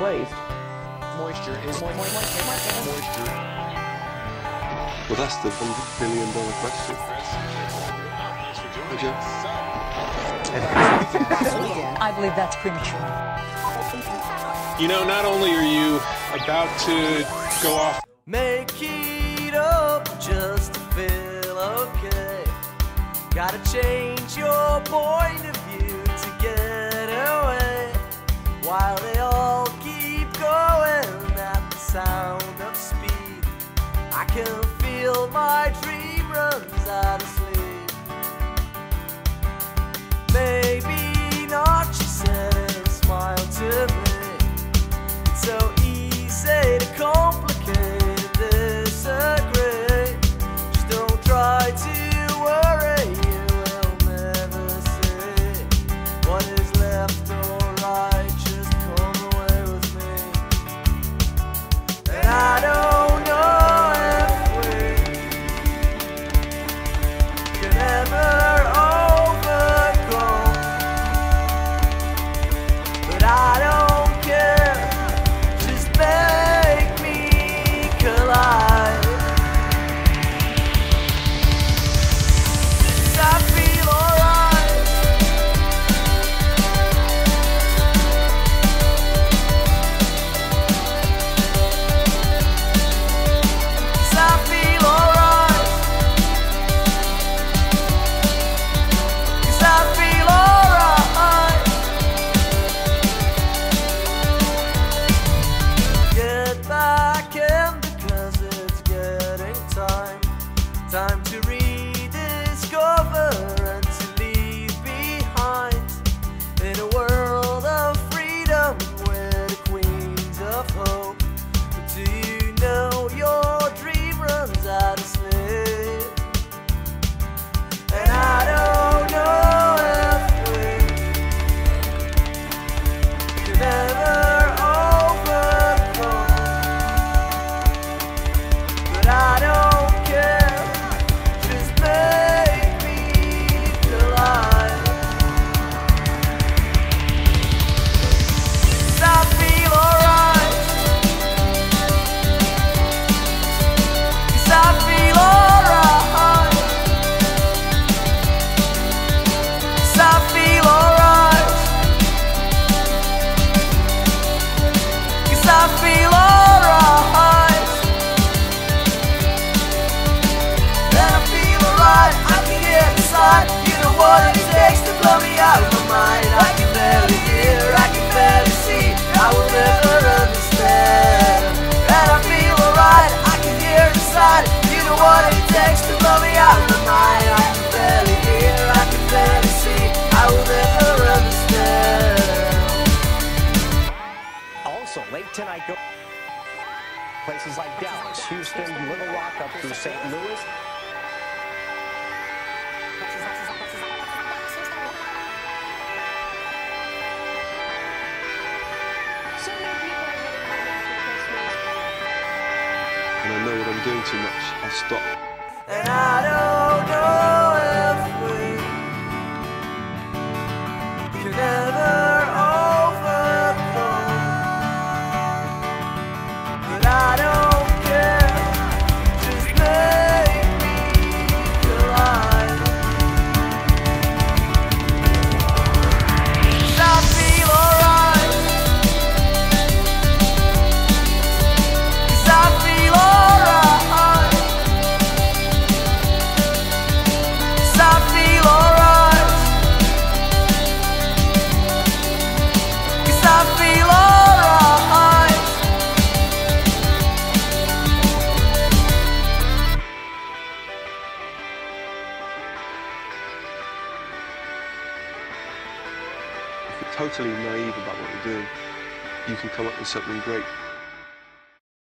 placed. Moisture is moisture. Well, that's the $100 million question. Hi, Joe. I believe that's premature. You know, not only are you about to go off. Make it up just to feel okay. Gotta change your point of view to get away. While they all keep going at the sound of speed, I can feel my dream runs out of sleep. Maybe not, she said and smiled to me. It's so easy to complicate and disagree. Just don't try to worry, you will never see what is left or right. Just come away with me. And I don't know if we can ever overcome, but I don't care. Just make me collide. 'Cause I feel alright. 'Cause I feel alright. 'Cause I feel alright. Get back in because it's getting time to rediscover and to leave behind in a world of freedom where the queens of hope. But do you know your dream runs out of sleep? And I don't know if we can ever overcome, but I don't care. Just make me collide. 'Cause I feel alright. 'Cause I feel alright. 'Cause I feel alright. 'Cause I feel alright. And I feel alright. I can get inside. You know what it takes to blow me out of my mind. I can barely hear, I can barely see. I will never understand. And I feel alright. I can hear inside. You know what it takes to blow me out of my mind. I can barely hear, I can barely see. I will never understand. Also, late tonight, go places like Dallas, Houston, Little Rock, up through St. Louis. And I know when I'm doing too much, I'll stop. And I don't know if we can ever overcome, but I don't care. Just make me collide. 'Cause I feel alright. 'Cause I feel alright. 'Cause I feel alright. 'Cause I feel alright. If you're totally naive about what you're doing, you can come up with something great.